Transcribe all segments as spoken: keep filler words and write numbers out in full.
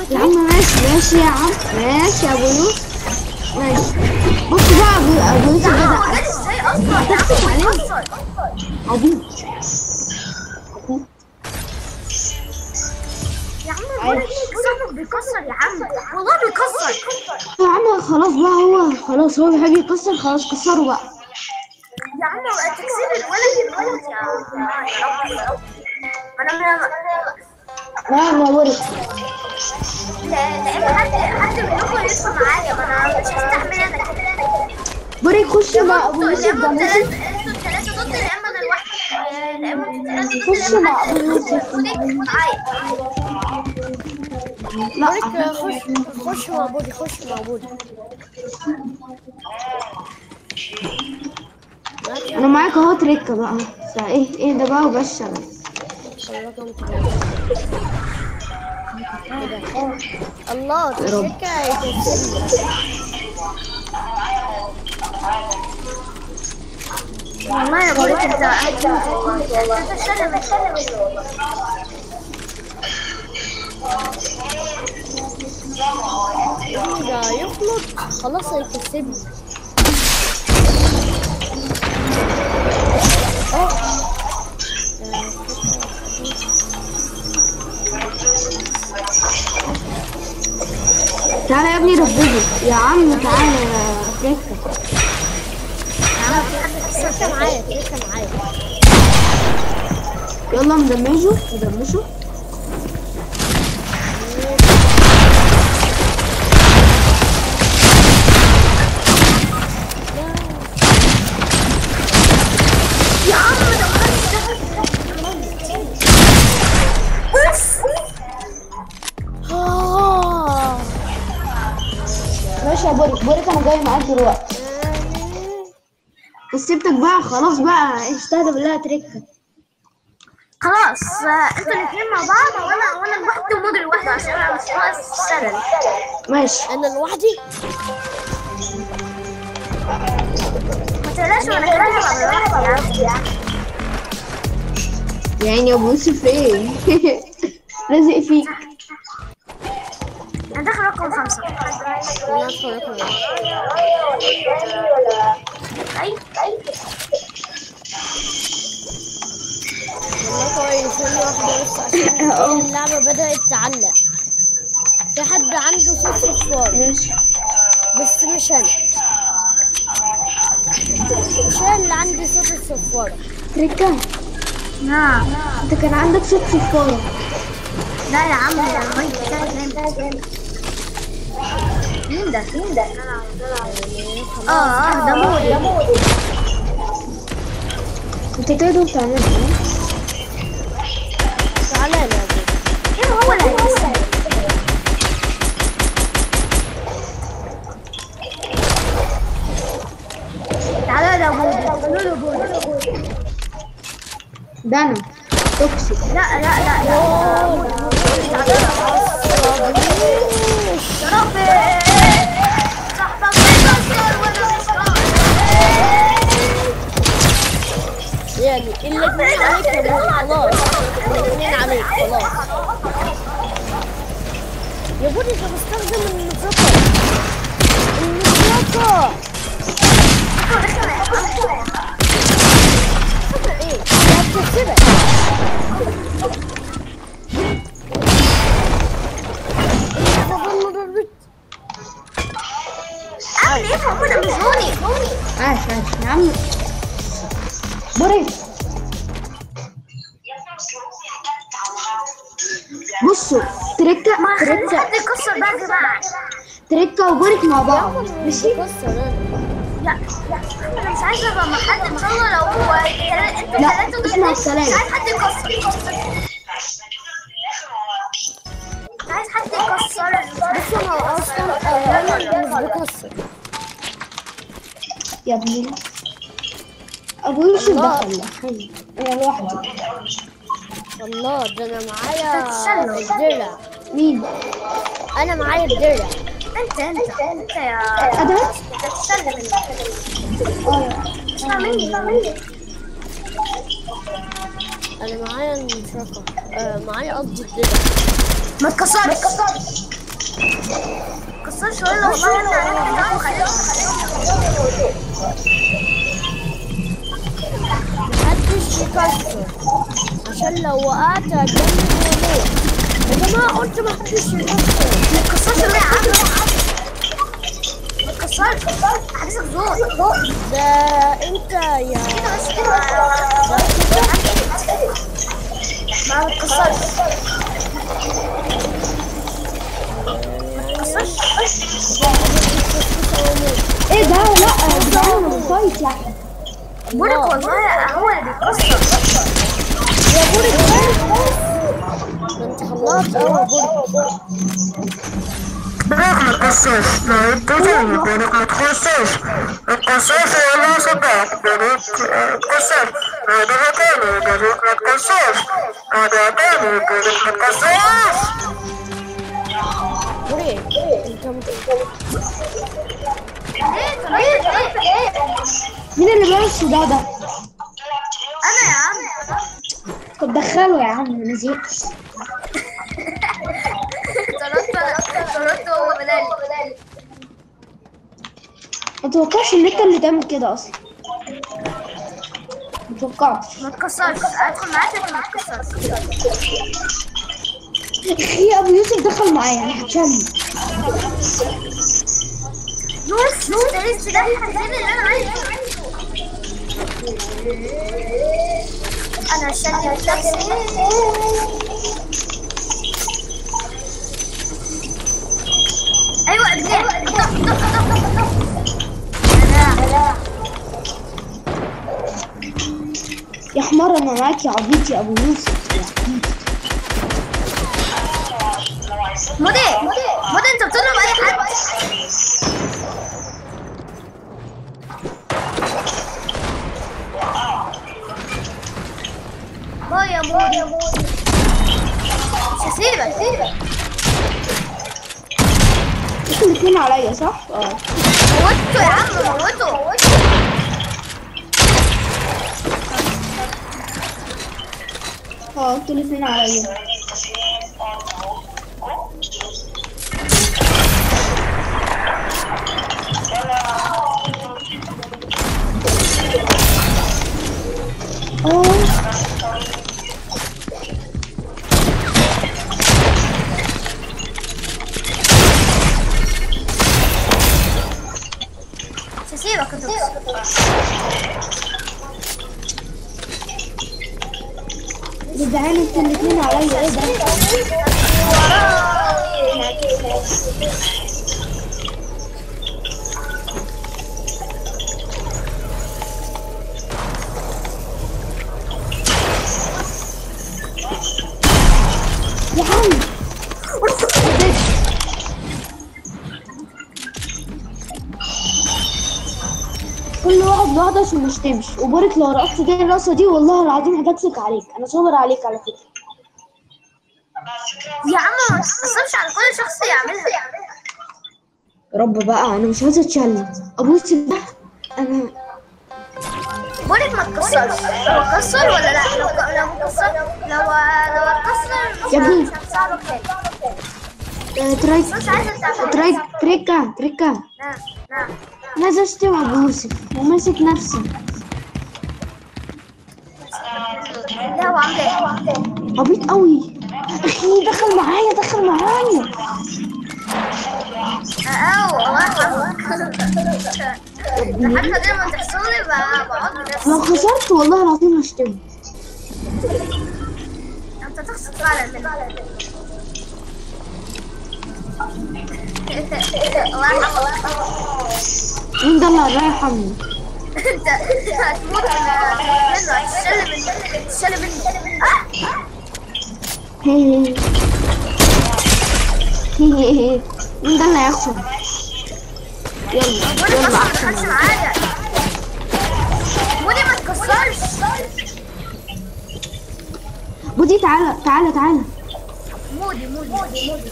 يا عم ماشي ماشي يا عم ماشي يا ابو يوسف ماشي. بص بقى ابو ابو يوسف هو بدأ جالي ازاي اصلا؟ تخسف عليه اصلا عبيط. يا عم بقول لك صاحبك بيكسر يا عم، والله بيكسر. يا عم خلاص بقى هو خلاص هو بيحب يكسر خلاص كسره بقى. يا عم تكسير الولد يموت يا يا رب. انا ما لا ما ورد. لا لا اما حد حد منكم يدخل معايا، ما انا مش هستحمل انا كده. بري خش مع ابو انتوا يوسف يا ده اما ماشي. الثلاثه انتوا الثلاثه ضد يا اما انا لوحدي، يا اما انتوا الثلاثه ضد خش يا اما مع حد ابو يوسف. يدخل معايا. لا بوريك خش خش مع بودي خش مع بودي. انا معاك اهو تريكه بقى. ايه ايه ده بقى وبشر الله تريكه يكسبني. والله يا بوريك انت انت تتسلم ده يخلط خلاص هيكسبني. تعالى يا ابني ربنا يا عم تعالى يا تريكه. تريكه معايا تريكه معايا. يلا مدمجه مدمجه. يا عم ده ماشي يا بوريك بوريك انا جاي معاك دلوقتي. كسبتك بقى خلاص بقى استهدى بالله تريكه. خلاص انتوا الاثنين مع بعض وانا وانا لوحدي ومودي لوحده عشان انا مش ناقص السنه. ماشي انا لوحدي. ما تقلقش وانا كمان هبقى لوحدي يا عم. يا عيني يا ابو يوسف ايه لازق فيك. انا داخل رقم خمسة. انا ادخل رقم اي والله كويس. ثانية واحدة بس عشان اللعبة بدأت تعلق. في حد عنده صوت صفار ماشي بس مش أنا. مش أنا اللي عندي صوت الصفارة. تريكه. نعم. انت كان عندك صوت صفاره. لا يا عم ده المايك بتاعي نايم. مين ده؟ مين ده؟ اه اه ده مودي. انت تقدر تعملها. تعالى يا أبو. ايه هو اللي هيكسب؟ تعالى يا مودي. قولوا له مودي. ده انا توكسيك. لا لا لا لا مودي تعالى يا ربي. صاحبك بيكسر وانا مش يعني الاثنين عليك يا أبو. خلاص الاثنين عليك خلاص. يا بودي انت بستخدم المطرقة. المطرقة ايه؟ ده بتكسبك. اعمل ايه هو ده مش هوني. عاش عاش يا عم بوريك. بصوا تريكه ما خليش تريكه حد يكسر بقى يا جماعه. تريكه وبوريك مع بعض ماشي. بكسر انا. لا لا انا مش عايزه ابقى مع حد ان شاء الله. لو هو انتوا لا، ثلاثه ضد اسمع مش الكلام. عايز حد يكسر. مش عايز حد يكسر. بس انا اصلا اولا مش بكسر. يا ابني ابو يوسف دخل حي انا لوحدي. الله ده انا معايا الدرع. مين؟ انا معايا الدرع. انت انت انت يا ادوات؟ انت تتسلم. اه اسمع مني. انا معايا المشرفة. آه معايا قصدي الدرع. ما تكسرش. كسرش ولا والله انت عرفت خليهم محدش يكسر عشان لو وقعت هتجنن واموت. يا جماعة قلت محدش يكسر. ما تكسرش ليه يا عم؟ ما تكسرش حاسسك ذوق. ده انت يا كده بس كده. ما تكسرش. ما تكسرش. ايه ده؟ لا ده انا بفايت يعني. بورك والله هو اللي بيكسر. يا بورك ده انت خلصت قوي يا بورك. بورك ما تكسرش، ما انت تاني بورك ما تكسرش، ما تكسرش ولا صداق بورك تكسر، هذا تاني بورك ما تكسرش، هذا تاني بورك ما تكسرش. بورك انت مت- ليه ليه ليه؟ مين اللي بيعمل الصداع ده؟ انا يا عم. طب دخله يا عم انا زهقت. طردت طردت هو بدالي. ما توقعش ان انت اللي تعمل كده اصلا. ما توقعتش. ما تكسرش. ادخل معاك لكن ما تكسرش. اخي ابو يوسف دخل معايا انا هتشل. يوسف يوسف لسه ده الحاجتين اللي انا عايزه. انا شلت نفسي. ايوه ابني. يا حمار انا معاك يا عبيط يا ابو يوسف يا عبيط. مودي مودي انت بتضرب اي حد. باي يا مودي. مش هسيبك. انتوا الاثنين عليا صح؟ اه موته يا عم موته. اه انتوا الاثنين عليا. اه مش هسيبك يا دكتور. جدعان انتوا الاثنين عليا ايه ده؟ يا عم كل واحد لوحده عشان مش تمشي. وبارك لو رقصت تاني الرقصه دي والله العظيم هتكسك عليك. انا صابر عليك على فكره. يا عم ما تتصلش على كل شخص يعملها. يا رب بقى انا مش عايزه اتشل. ابوس ده انا بقولك ما تكسرش. لو كسر ولا لا؟ لو لو كسر لو لو اتكسر يا ابني. مش هتصعبك تاني. آه، تريك مش عايزه تعمل. تريك تريكا تريكا نعم نعم. انا عايزه اشتم ابو يوسف وماسك نفسي. لا هو عامل ايه؟ عبيط قوي. اخي دخل معايا دخل معايا. اه والله يرحمك. حتى لما تحصل لي بقعد بنفسي. لو خسرت والله العظيم هشتم. انت تخسر فعلا مني. الله يرحمك. مين ده اللي هيرحمني؟ انت هتموت منه. هتشل مني. هتشل مني. هي هي هي مين ده اللي هيخسر؟ يلا بقولك يلا اصلا ما احسن. دخلش معايا. مودي ما تكسرش. بودي تعالى تعالى تعالى. مودي مودي مودي مودي.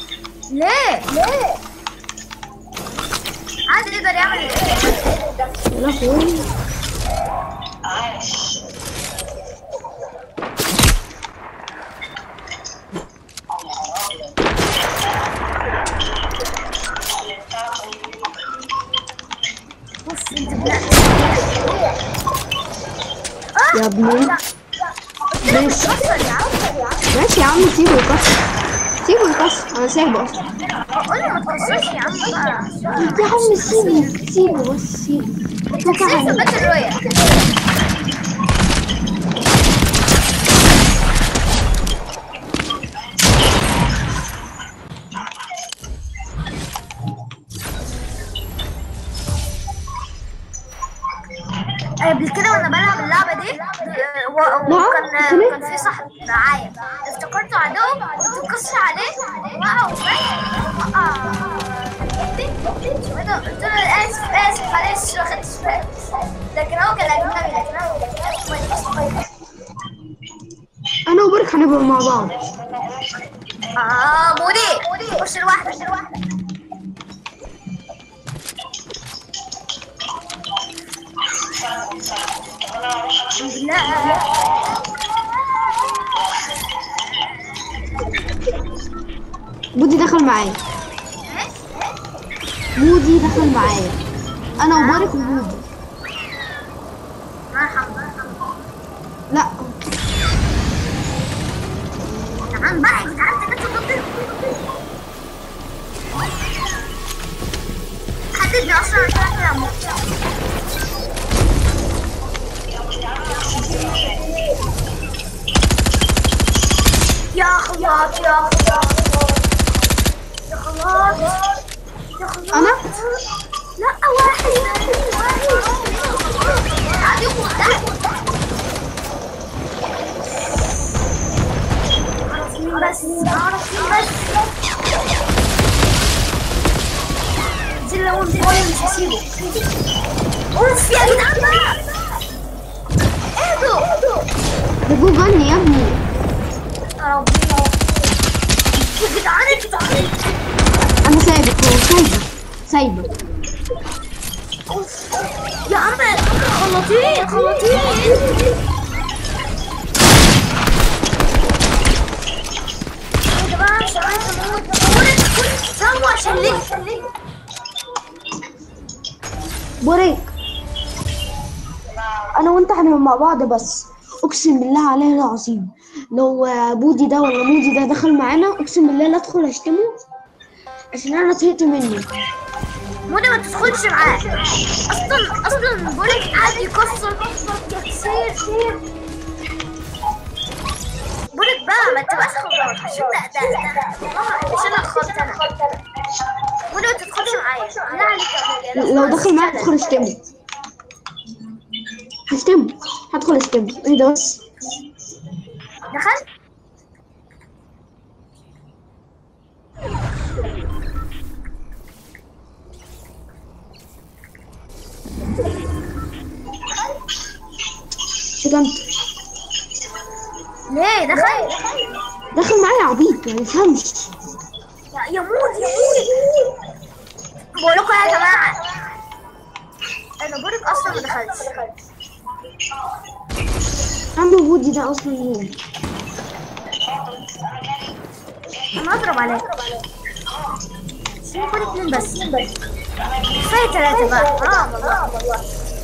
ليه؟ ليه؟ عادي يقدر يعمل يا لهوي. بص انت بلا يا ابني ماشي ماشي يا عم، سيبه يكسر، سيبه يكسر، انا سايبه اصلا. قول له ما تكسرش يا عم بقى. يا عم سيبه سيبه بس سيبه. سيف باتل رويال. قبل كده وانا بلعب اللعبه دي وكان كان في صاحب معايا افتكرته عدو كنت بكسر عليه وقع وقع قلت له اسف اسف معلش ما خدتش بالي، لكن هو كان اجنبي. لكن هو انا وبرك هنبقى مع بعض. اه مودي خش لوحدك. لا بودي دخل معايا، بودي دخل معايا، انا وبارك وبودي. لا نعم بقى انت عارف انت ضد حددني اصلا انا كده موت. يا خلاص يا خلاص يا خلاص يا خلاص. انا لا واحد واحد قاعد يخبط بس اعرف بس زي لو انت مش هسيبه. اوف يا جدعان بقى اهدوا ده جو غني يا ابني. يا ربي يا جدعان يا جدعان انا سايبك، هو سايبك سايبك. يا عم خلطين خلطين. يا جماعه مش عايزه اموت. سووا عشان ليه بوريك انا وانت هنبقى مع بعض، بس اقسم بالله عليه العظيم لو بودي ده ولا مودي ده دخل معانا اقسم بالله لا ادخل اشتمه عشان انا زهقت منه. مودي ما تدخلش معاه اصلا اصلا بوريك قاعد يكسر كتير. بوريك بقى ما تبقاش خلاص عشان ده ده ده عشان اخرت انا. مودي ما تدخلش معايا لا عليك. لو دخل معاك ادخل اشتمه، هشتمه هدخل اشتمه. ايه ده بس دخل شتمت. ليه دخل دخل معايا عبيط ما يفهمش. يا مود يا مود بقول لكم يا جماعه انا بوريك اصلا ما دخلش. عم بودي ده اصلا مين؟ انا اضرب عليك شوف اتنين بس كفايه ثلاثه بقى. حرام والله.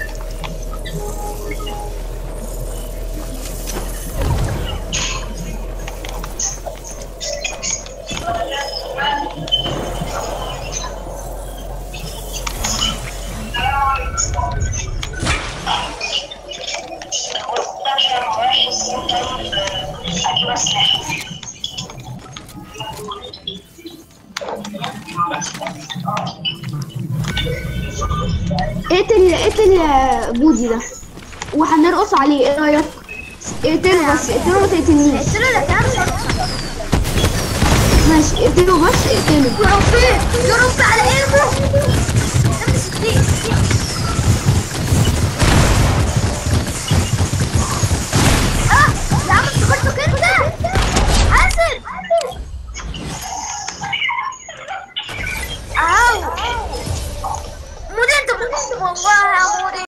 اقتل اقتل بودي ده وهنرقص عليه، ايه رايك؟ اقتله بس اقتله ما تقتلنيش. اقتله لك يا ماشي اقتله بس اقتله. ربي يا ربي على ايده.